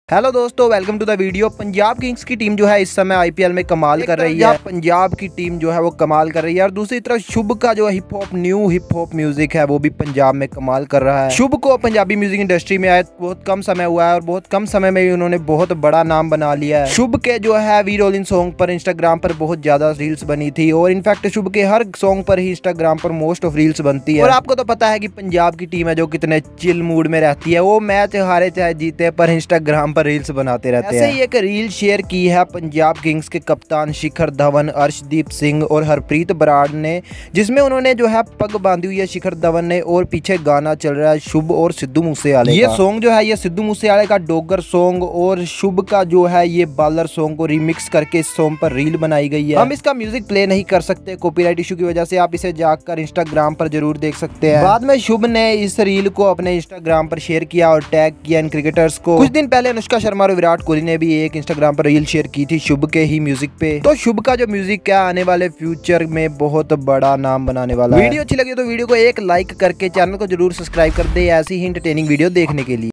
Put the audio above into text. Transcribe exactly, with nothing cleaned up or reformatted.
Hello दोस्तों, welcome to the video. Punjab Kings की team जो है इस समय आईपीएल में कमाल कर रही है। पंजाब की टीम जो है वो कमाल कर रही है और दूसरी तरफ शुभ का जो hip hop new hip hop music है वो भी पंजाब में कमाल कर रहा है। शुभ को पंजाबी म्यूजिक इंडस्ट्री में आए बहुत कम समय हुआ है और बहुत कम समय में ही उन्होंने बहुत बड़ा नाम बना लिया है। शुभ के जो है वी रोलिंग सॉन्ग पर इंस्टाग्राम पर बहुत ज्यादा रील्स बनी थी और इनफैक्ट शुभ के हर सॉन्ग पर ही इंस्टाग्राम पर मोस्ट ऑफ रील्स बनती है। और आपको तो पता है कि पंजाब की टीम है जो कितने चिल मूड में रहती है, वो मैच हारे चाहे जीते पर इंस्टाग्राम पर रील्स बनाते रहते हैं। ऐसे ही एक रील शेयर की है पंजाब किंग्स के कप्तान शिखर धवन, अर्शदीप सिंह और हरप्रीत बराड़ ने, जिसमें उन्होंने जो है पग बांधी हुई है शिखर धवन ने और पीछे गाना चल रहा है शुभ और सिद्धू मूसेवाले का। ये सॉन्ग जो है ये सिद्धू मूसेवाले का डोगर सॉन्ग और शुभ का जो है ये बालर सॉन्ग को रिमिक्स करके इस सॉन्ग पर रील बनाई गई है। हम इसका म्यूजिक प्ले नहीं कर सकते कॉपीराइट इशू की वजह से, आप इसे जाकर इंस्टाग्राम पर जरूर देख सकते हैं। बाद में शुभ ने इस रील को अपने इंस्टाग्राम पर शेयर किया और टैग किया इन क्रिकेटर्स को। कुछ दिन पहले अनुष्का शर्मा और विराट कोहली ने भी एक इंस्टाग्राम पर रील शेयर की थी शुभ के ही म्यूजिक पे। तो शुभ का जो म्यूजिक है आने वाले फ्यूचर में बहुत बड़ा नाम बनाने वाला है। वीडियो अच्छी लगी तो वीडियो को एक लाइक करके चैनल को जरूर सब्सक्राइब कर दे ऐसी ही एंटरटेनिंग वीडियो देखने के लिए।